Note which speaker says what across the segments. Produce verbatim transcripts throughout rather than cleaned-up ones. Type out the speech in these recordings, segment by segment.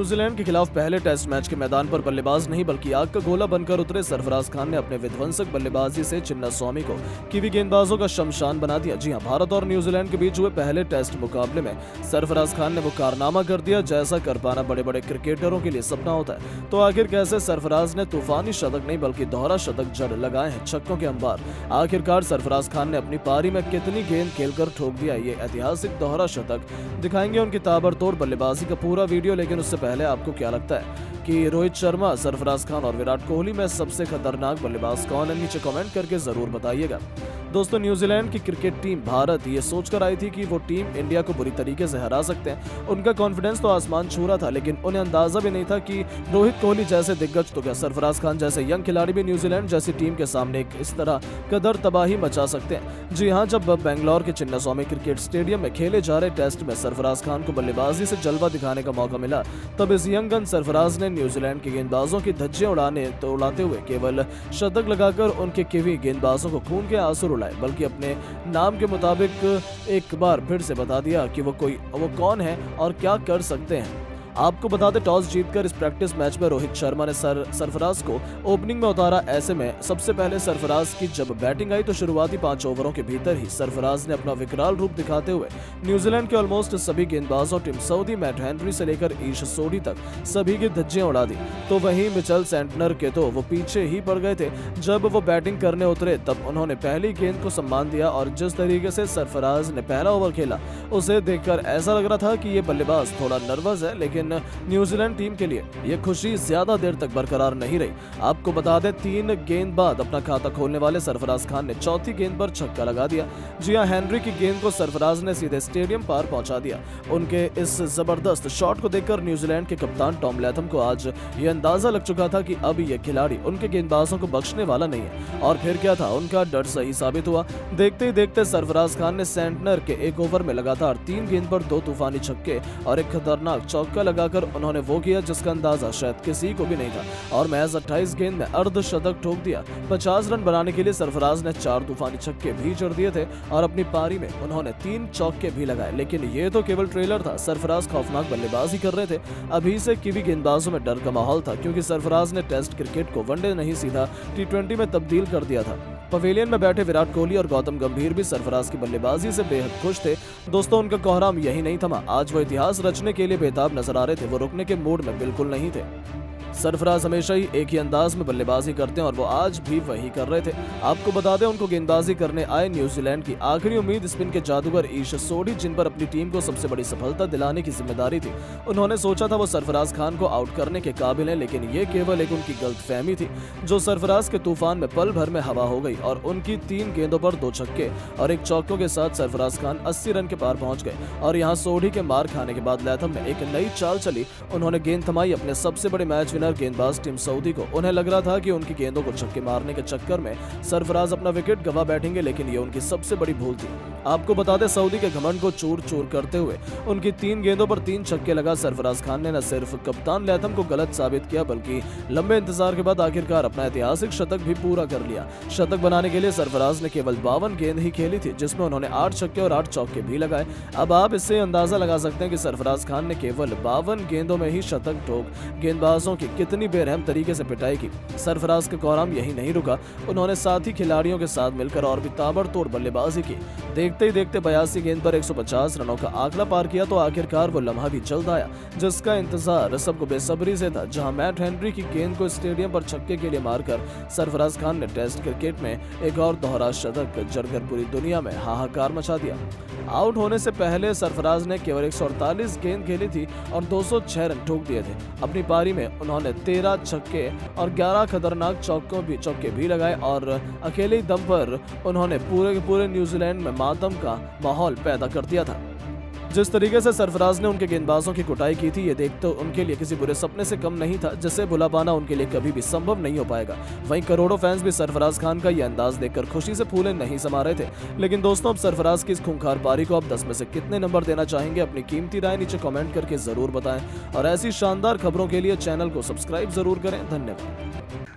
Speaker 1: New Zealand के खिलाफ पहले टेस्ट मैच के मैदान पर बल्लेबाज नहीं बल्कि आग का गोला बनकर उतरे सरफराज खान ने अपने विध्वंसक बल्लेबाजी से चिन्नास्वामी को कीवी गेंदबाजों का शमशान बना दिया। जी हां, भारत और न्यूजीलैंड के बीच हुए पहले टेस्ट मुकाबले में सरफराज खान ने वो कारनामा कर दिया जैसा कर पाना बड़े बड़े क्रिकेटरों के लिए सपना होता है। तो आखिर कैसे सरफराज ने तूफानी शतक नहीं बल्कि दोहरा शतक जड़ लगाए हैं छक्कों के अंबार। आखिरकार सरफराज खान ने अपनी पारी में कितनी गेंद खेलकर ठोक दिया ये ऐतिहासिक दोहरा शतक। दिखाएंगे उनकी ताबड़तोड़ बल्लेबाजी का पूरा वीडियो, लेकिन उससे पहले आपको क्या लगता है कि रोहित शर्मा, सरफराज खान और विराट कोहली में सबसे खतरनाक बल्लेबाज कौन है? नीचे कमेंट करके जरूर बताइएगा। दोस्तों, न्यूजीलैंड की क्रिकेट टीम भारत ये सोचकर आई थी कि वो टीम इंडिया को बुरी तरीके से हरा सकते हैं। उनका कॉन्फिडेंस तो आसमान छू रहा था, लेकिन उन्हें अंदाजा भी नहीं था कि रोहित कोहली जैसे दिग्गज तो क्या सरफराज खान जैसे यंग खिलाड़ी भी न्यूजीलैंड जैसी टीम के सामने एक इस तरह कदर तबाही मचा सकते हैं। जी हाँ, जब बेंगलोर के चिन्नास्वामी क्रिकेट स्टेडियम में खेले जा रहे टेस्ट में सरफराज खान को बल्लेबाजी से जलवा दिखाने का मौका मिला, तब इस यंग गन सरफराज ने न्यूजीलैंड के गेंदबाजों की धज्जियां उड़ाने तो उड़ाते हुए केवल शतक लगाकर उनके कीवी गेंदबाजों को खून के आंसू रुलाए, बल्कि अपने नाम के मुताबिक एक बार फिर से बता दिया कि वो कोई वो कौन है और क्या कर सकते हैं। आपको बता दें, टॉस जीतकर इस प्रैक्टिस मैच में रोहित शर्मा ने सर सरफराज को ओपनिंग में उतारा। ऐसे में सबसे पहले सरफराज की जब बैटिंग आई तो शुरुआती पांच ओवरों के भीतर ही सरफराज ने अपना विकराल रूप दिखाते हुए न्यूजीलैंड के ऑलमोस्ट सभी गेंदबाजों टिम साउदी, मैट हेनरी से लेकर ईश सोडी तक सभी की धज्जियां उड़ा दी। तो वहीं मिचेल सेंटनर के तो वो पीछे ही पड़ गए थे। जब वो बैटिंग करने उतरे तब उन्होंने पहली गेंद को सम्मान दिया और जिस तरीके से सरफराज ने पहला ओवर खेला उसे देखकर ऐसा लग रहा था कि ये बल्लेबाज थोड़ा नर्वस है, लेकिन न्यूजीलैंड टीम के लिए ये खुशी ज्यादा देर तक बरकरार नहीं रही। आपको बता दें, तीन गेंद बाद अपना खाता खोलने वाले सरफराज खान ने चौथी गेंद पर छक्का लगा दिया। जी हां, हेनरी की गेंद को सरफराज ने सीधे स्टेडियम पार पहुंचा दिया। उनके इस जबरदस्त शॉट को देखकर न्यूजीलैंड के कप्तान टॉम लैथम को आज ये अंदाजा लग चुका था कि अब ये खिलाड़ी उनके गेंदबाजों को बख्शने वाला नहीं है। और फिर क्या था, उनका डर सही साबित हुआ। देखते ही देखते सरफराज खान ने सेंटनर के एक ओवर में लगातार तीन गेंद पर दो तूफानी छक्के और एक खतरनाक चौका लगाकर उन्होंने वो किया जिसका अंदाजा शायद किसी को भी नहीं था और महज अट्ठाईस गेंद में अर्धशतक ठोक दिया। पचास रन बनाने के लिए सरफराज ने चार तूफानी छक्के भी जड़ दिए थे और अपनी पारी में उन्होंने तीन चौके भी लगाए। लेकिन ये तो केवल ट्रेलर था। सरफराज खौफनाक बल्लेबाजी कर रहे थे। अभी से कीवी गेंदबाजों में डर का माहौल था, क्योंकि सरफराज ने टेस्ट क्रिकेट को वनडे नहीं सीधा टी ट्वेंटी में तब्दील कर दिया था। पवेलियन में बैठे विराट कोहली और गौतम गंभीर भी सरफराज की बल्लेबाजी से बेहद खुश थे। दोस्तों, उनका कोहराम यही नहीं थमा। आज वो इतिहास रचने के लिए बेताब नजर आ रहे थे। वो रुकने के मूड में बिल्कुल नहीं थे। सरफराज हमेशा ही एक ही अंदाज में बल्लेबाजी करते हैं और वो आज भी वही कर रहे थे। आपको बता दें, उनको गेंदबाजी करने आए न्यूजीलैंड की आखिरी उम्मीद स्पिन के जादूगर ईश सोडी, जिन पर अपनी टीम को सबसे बड़ी सफलता दिलाने की जिम्मेदारी थी। उन्होंने सोचा था वो सरफराज खान को आउट करने के काबिल हैं, लेकिन ये केवल एक उनकी गलतफहमी थी जो सरफराज के तूफान में पल भर में हवा हो गई और उनकी तीन गेंदों पर दो छक्के और एक चौकों के साथ सरफराज खान अस्सी रन के पार पहुंच गए। और यहाँ सोडी के मार खाने के बाद लैथम ने एक नई चाल चली। उन्होंने गेंद थमाई अपने सबसे बड़े मैच विनर गेंदबाज टिम साउदी को। उन्हें लग रहा था कि उनकी गेंदों को छक्के मारने के चक्कर में सरफराज अपना विकेट गवा बैठेंगे, लेकिन ये उनकी सबसे बड़ी भूल थी। आपको बता दें, सऊदी के घमंड को चूर चूर करते हुए उनकी तीन गेंदों पर तीन छक्के लगा सरफराज खान ने न सिर्फ कप्तान लैथम को गलत साबित किया, बल्कि लंबे इंतजार के बाद आखिरकार अपना ऐतिहासिक शतक भी पूरा कर लिया। शतक बनाने के लिए सरफराज ने केवल बावन गेंद ही खेली थी, जिसमें उन्होंने आठ छक्के और आठ चौके भी लगाए। अब आप इससे अंदाजा लगा सकते हैं कि सरफराज खान ने केवल बावन गेंदों में ही शतक ठोक गेंदबाजों की कितनी बेरहम तरीके से पिटाई की। सरफराज का कोहराम यही नहीं रुका। उन्होंने साथी खिलाड़ियों के साथ मिलकर और भी ताबड़तोड़ बल्लेबाजी की। देखते ही देखते बयासी गेंद पर एक सौ पचास रनों का आंकड़ा पार किया तो आखिरकार वो लम्हा भी जल्द आया जिसका इंतजार सबको बेसब्री से था, जहां मैट हेनरी की गेंद को स्टेडियम पर छक्के के लिए मारकर सरफराज खान ने टेस्ट क्रिकेट में एक और दोहरा शतक जड़कर पूरी दुनिया में हाहाकार मचा दिया। आउट होने से पहले सरफराज ने केवल एक सौ अड़तालीस गेंद खेली थी और दो सौ छह रन ठोक दिए थे। अपनी पारी में उन्होंने तेरह छक्के और ग्यारह खतरनाक चौकों भी चौके भी लगाए और अकेले ही दम पर उन्होंने पूरे के पूरे न्यूजीलैंड में मातम का माहौल पैदा कर दिया था। जिस तरीके से सरफराज ने उनके गेंदबाजों की कुटाई की थी, ये देख तो उनके लिए किसी बुरे सपने से कम नहीं था, जिसे भुला पाना उनके लिए कभी भी संभव नहीं हो पाएगा। वहीं करोड़ों फैंस भी सरफराज खान का ये अंदाज देखकर खुशी से फूले नहीं समा रहे थे। लेकिन दोस्तों, अब सरफराज की इस खूंखार पारी को आप दस में से कितने नंबर देना चाहेंगे? अपनी कीमती राय नीचे कमेंट करके जरूर बताएं और ऐसी शानदार खबरों के लिए चैनल को सब्सक्राइब जरूर करें। धन्यवाद।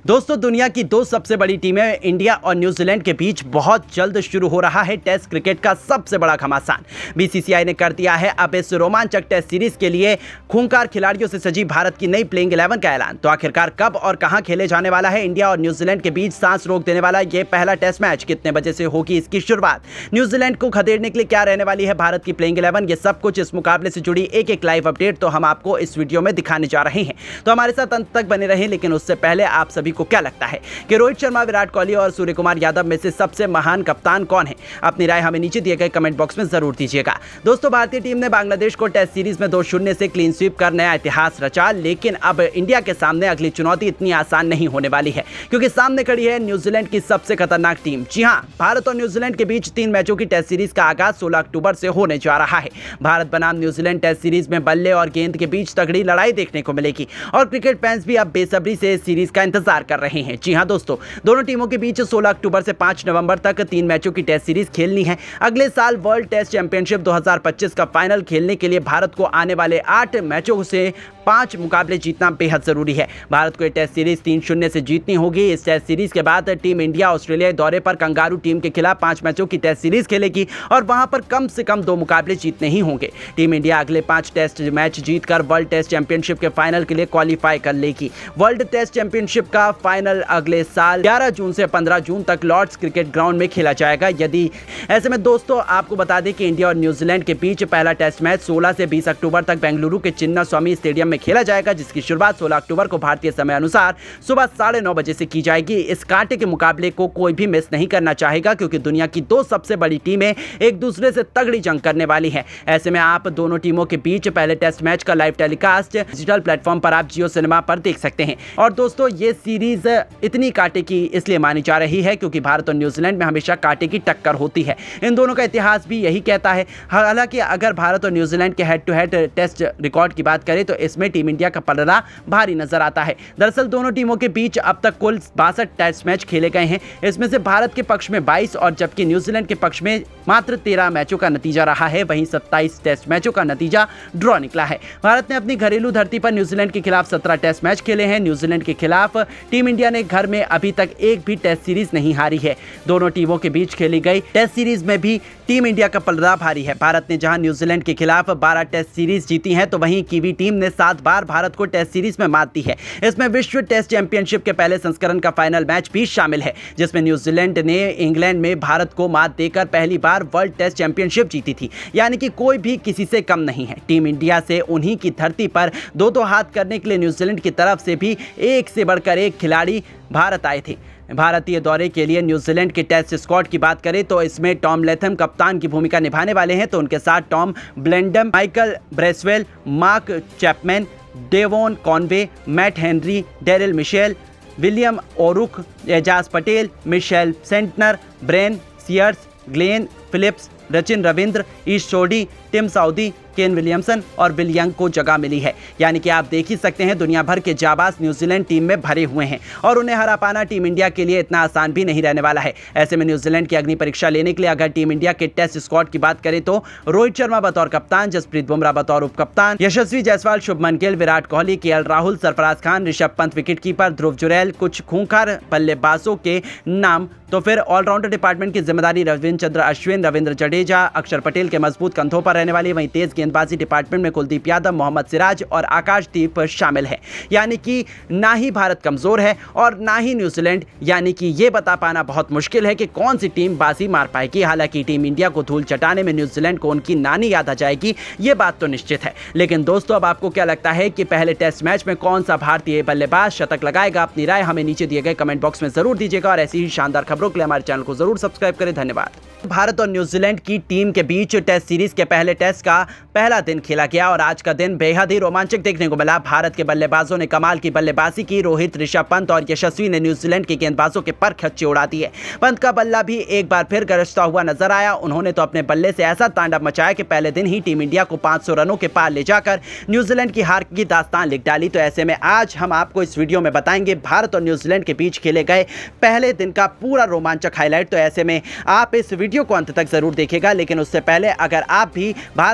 Speaker 2: दोस्तों, दुनिया की दो सबसे बड़ी टीमें इंडिया और न्यूजीलैंड के बीच बहुत जल्द शुरू हो रहा है टेस्ट क्रिकेट का सबसे बड़ा घमासान। बीसीसीआई ने कर दिया है अब इस रोमांचक टेस्ट सीरीज के लिए खूंखार खिलाड़ियों से सजी भारत की नई प्लेइंग इलेवन का ऐलान। तो आखिरकार कब और कहां खेले जाने वाला है इंडिया और न्यूजीलैंड के बीच सांस रोक देने वाला यह पहला टेस्ट मैच, कितने बजे से होगी इसकी शुरुआत, न्यूजीलैंड को खदेड़ने के लिए क्या रहने वाली है भारत की प्लेइंग इलेवन, ये सब कुछ इस मुकाबले से जुड़ी एक एक लाइव अपडेट तो हम आपको इस वीडियो में दिखाने जा रहे हैं। तो हमारे साथ अंत तक बने रहें। लेकिन उससे पहले आप सभी को क्या लगता है कि रोहित शर्मा, विराट कोहली और सूर्य कुमार यादव में से सबसे महान कप्तान कौन है? अपनी राय हमें नीचे दिए गए कमेंट बॉक्स में जरूर दीजिएगा। दोस्तों, भारतीय टीम ने बांग्लादेश को टेस्ट सीरीज में दो शून्य से क्लीन स्वीप कर नया इतिहास रचा। लेकिन अब इंडिया के सामने अगली चुनौती इतनी आसान नहीं होने वाली है, क्योंकि सामने खड़ी है न्यूजीलैंड की सबसे खतरनाक टीम। जी हां, भारत और न्यूजीलैंड के बीच तीन मैचों की टेस्ट सीरीज का आगाज सोलह अक्टूबर से होने जा रहा है। भारत बनाम न्यूजीलैंड टेस्ट सीरीज में बल्ले और गेंद के बीच तगड़ी लड़ाई देखने को मिलेगी और क्रिकेट फैंस भी अब बेसब्री से इस सीरीज का इंतजार कर रहे हैं। जी हां दोस्तों, दोनों टीमों के बीच सोलह अक्टूबर से पाँच नवंबर तक तीन मैचों की टेस्ट सीरीज खेलनी है। अगले साल वर्ल्ड टेस्ट चैंपियनशिप दो हज़ार पच्चीस का फाइनल खेलने के लिए भारत को आने वाले आठ मैचों से पांच मुकाबले जीतना बेहद जरूरी है। भारत को यह टेस्ट सीरीज तीन शून्य से जीतनी होगी। इस टेस्ट सीरीज के बाद टीम इंडिया ऑस्ट्रेलिया दौरे पर कंगारू टीम के खिलाफ पांच मैचों की टेस्ट सीरीज खेलेगी और वहां पर कम से कम दो मुकाबले जीतने ही होंगे। टीम इंडिया अगले पांच टेस्ट मैच जीतकर वर्ल्ड टेस्ट चैंपियनशिप के फाइनल के लिए क्वालिफाई कर लेगी। वर्ल्ड टेस्ट चैंपियनशिप का फाइनल अगले साल ग्यारह जून से पंद्रह जून तक लॉर्ड्स क्रिकेट ग्राउंड में खेला जाएगा। यदि ऐसे में दोस्तों आपको बता दें कि इंडिया और न्यूजीलैंड के बीच पहला टेस्ट मैच सोलह से बीस अक्टूबर तक बेंगलुरु के चिन्ना स्वामी स्टेडियम में खेला जाएगा, जिसकी शुरुआत सोलह अक्टूबर को भारतीय समय अनुसार सुबह साढ़े नौ बजे से की जाएगी। इस कांटे के मुकाबले को कोई भी मिस नहीं करना चाहेगा, क्योंकि दुनिया की दो सबसे बड़ी टीमें एक दूसरे से तगड़ी जंग करने वाली है। ऐसे में आप दोनों टीमों के बीच पहले टेस्ट मैच का लाइव टेलीकास्ट डिजिटल प्लेटफॉर्म पर आप जियो सिनेमा पर देख सकते हैं। और दोस्तों, ये सीरीज इतनी कांटे की इसलिए मानी जा रही है क्योंकि भारत और न्यूजीलैंड में हमेशा कांटे की टक्कर होती है। इन दोनों का इतिहास भी यही कहता है। हालांकि अगर भारत और न्यूजीलैंड के head to head test record की बात करें तो इसमें टीम इंडिया का पलड़ा भारी नजर आता है। दरअसल दोनों टीमों के बीच अब तक कुल बासठ टेस्ट मैच खेले गए हैं। इसमें से भारत के पक्ष में बाईस और जबकि न्यूजीलैंड के पक्ष में मात्र तेरह मैचों का नतीजा रहा है। वहीं सत्ताईस टेस्ट मैचों का नतीजा ड्रॉ निकला है। भारत ने अपनी घरेलू धरती पर न्यूजीलैंड के खिलाफ सत्रह टेस्ट मैच खेले हैं। न्यूजीलैंड के खिलाफ टीम इंडिया ने घर में अभी तक एक भी टेस्ट सीरीज नहीं हारी है। दोनों टीमों के बीच खेली गई टेस्ट सीरीज में भी टीम इंडिया का पलड़ा भारी है। भारत ने जहां न्यूजीलैंड के खिलाफ बारह टेस्ट सीरीज जीती हैं, तो वहीं कीवी टीम ने सात बार भारत को टेस्ट सीरीज में मात दी है। इसमें विश्व टेस्ट चैंपियनशिप के पहले संस्करण का फाइनल मैच भी शामिल है, जिसमें न्यूजीलैंड ने इंग्लैंड में भारत को मात देकर पहली बार वर्ल्ड टेस्ट चैंपियनशिप जीती थी। यानी कि कोई भी किसी से कम नहीं है। टीम इंडिया से उन्हीं की धरती पर दो दो हाथ करने के लिए न्यूजीलैंड की तरफ से भी एक से बढ़कर एक खिलाड़ी भारत आए थे। भारतीय दौरे के लिए न्यूजीलैंड के टेस्ट स्क्वाड की बात करें तो इसमें टॉम लेथम कप्तान की भूमिका निभाने वाले हैं। तो उनके साथ Tom Blundell, Michael Bracewell, Mark Chapman, Devon Conway, Matt Henry, Daryl Mitchell, William O'Rourke, Ajaz Patel, Mitchell Santner, Ben Sears, Glenn Phillips, Rachin Ravindra, Ish Sodhi, Tim Southee, Kane Williamson और विल यंग को जगह मिली है। यानी कि आप देख ही सकते हैं दुनिया भर के जाबाज न्यूजीलैंड टीम में भरे हुए हैं और उन्हें हरा पाना टीम इंडिया के लिए इतना आसान भी नहीं रहने वाला है। ऐसे में न्यूजीलैंड की अग्नि परीक्षा लेने के लिए अगर टीम इंडिया के टेस्ट स्क्वाड की बात करें तो रोहित शर्मा बतौर कप्तान, जसप्रीत बुमराह बतौर उप कप्तान, यशस्वी जायसवाल, शुभमन गिल, विराट कोहली, केएल राहुल, सरफराज खान, ऋषभ पंत विकेटकीपर, ध्रुव जुरैल, कुछ खूंखार बल्लेबाजों के नाम। तो फिर ऑलराउंडर डिपार्टमेंट की जिम्मेदारी रविंद्र चंद्र अश्विन, रविंद्र जडेजा, अक्षर पटेल के मजबूत कंधों पर रहने वाली। वहीं तेज गेंदबाजी डिपार्टमेंट में कुलदीप यादव, मोहम्मद सिराज और आकाशदीप शामिल है। यानी कि ना ही भारत कमजोर है और ना ही न्यूजीलैंड। यानी कि ये बता पाना बहुत मुश्किल है कि कौन सी टीम बाजी मार पाएगी। हालांकि टीम इंडिया को धूल चटाने में न्यूजीलैंड को उनकी नानी याद आ जाएगी, ये बात तो निश्चित है। लेकिन दोस्तों, अब आपको क्या लगता है कि पहले टेस्ट मैच में कौन सा भारतीय बल्लेबाज शतक लगाएगा? अपनी राय हमें नीचे दिए गए कमेंट बॉक्स में जरूर दीजिएगा और ऐसी ही शानदार खबरों के लिए हमारे चैनल को जरूर सब्सक्राइब करें। धन्यवाद। भारत और न्यूजीलैंड की टीम के बीच टेस्ट सीरीज के पहले टेस्ट का पहला दिन खेला गया और आज का दिन बेहद ही रोमांचक देखने को मिला। भारत के बल्लेबाजों ने कमाल की बल्लेबाजी की। रोहित, ऋषभ पंत और यशस्वी ने न्यूजीलैंड के गेंदबाजों के पर खच्चे उड़ा दिए। पंत का बल्ला भी एक बार फिर गरजता हुआ नजर आया। उन्होंने तो अपने बल्ले से ऐसा तांडव मचाया कि पहले दिन ही टीम इंडिया को पाँच सौ रनों के पार ले जाकर न्यूजीलैंड की हार की दास्तान लिख डाली। तो ऐसे में आज हम आपको इस वीडियो में बताएंगे भारत और न्यूजीलैंड के बीच खेले गए पहले दिन का पूरा रोमांचक हाईलाइट। तो ऐसे में आप इस वीडियो को अंत तक जरूर देखेगा। लेकिन उससे पहले अगर आप भी भारत की टीम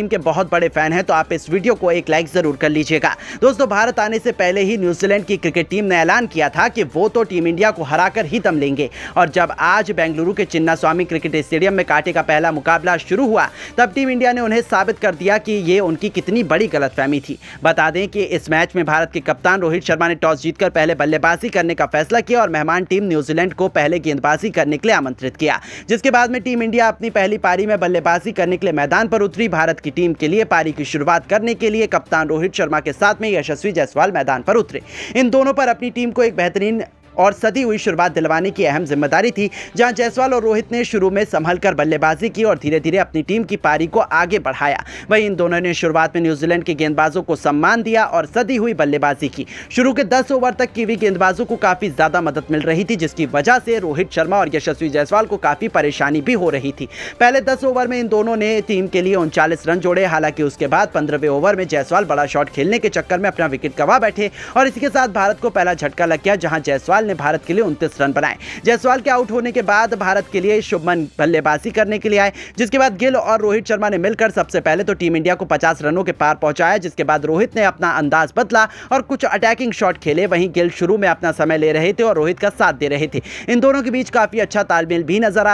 Speaker 2: के बहुत बड़े फैन हैं तो आप इस वीडियो को एक लाइक जरूर कर लीजिएगा। दोस्तों, भारत आने से पहले ही न्यूजीलैंड की क्रिकेट टीम ने ऐलान किया था कि वो तो टीम इंडिया को हराकर ही दम लेंगे, और जब आज बेंगलुरु के चिन्नास्वामी क्रिकेट स्टेडियम में कांटे का पहला मुकाबला शुरू हुआ तब टीम इंडिया ने उन्हें साबित कर दिया कि ये उनकी कितनी बड़ी गलतफहमी थी। बता दें कि इस मैच में भारत के कप्तान रोहित शर्मा ने टॉस जीतकर पहले बल्लेबाजी करने का फैसला किया और मेहमान टीम न्यूजीलैंड को पहले गेंदबाजी करने के लिए आमंत्रित किया, जिसके बाद में टीम इंडिया अपनी पहली पारी में बल्लेबाजी करने के लिए मैदान पर उतरी। भारत की टीम के लिए पारी की शुरुआत करने के लिए कप्तान रोहित शर्मा के साथ में यशस्वी जायसवाल मैदान पर उतरे। इन दोनों पर अपनी टीम को एक बेहतरीन और सदी हुई शुरुआत दिलवाने की अहम जिम्मेदारी थी, जहां जायसवाल और रोहित ने शुरू में संभलकर बल्लेबाजी की और धीरे धीरे अपनी टीम की पारी को आगे बढ़ाया। वहीं इन दोनों ने शुरुआत में न्यूजीलैंड के गेंदबाजों को सम्मान दिया और सदी हुई बल्लेबाजी की। शुरू के दस ओवर तक कीवी गेंदबाजों को काफी ज्यादा मदद मिल रही थी, जिसकी वजह से रोहित शर्मा और यशस्वी जायसवाल को काफी परेशानी भी हो रही थी। पहले दस ओवर में इन दोनों ने टीम के लिए उनचालीस रन जोड़े, हालांकि उसके बाद पंद्रहवें ओवर में जायसवाल बड़ा शॉट खेलने के चक्कर में अपना विकेट गंवा बैठे और इसके साथ भारत को पहला झटका लग गया, जहां जायसवाल ने भारत के लिए उनतीस रन बनाए। जायसवाल के आउट होने के बाद भारत के लिए शुभमन बल्लेबाजी करने के लिए आए, जिसके बाद गिल और रोहित शर्मा ने मिलकर सबसे पहले तो टीम इंडिया को पचास रनों के पार पहुंचाया, जिसके बाद रोहित ने अपना अंदाज बदला और कुछ अटैकिंग शॉट खेले। वहीं गिल शुरू में अपना समय ले रहे थे और रोहित का साथ दे रहे थे। इन दोनों के बीच काफी अच्छा तालमेल भी नजर आ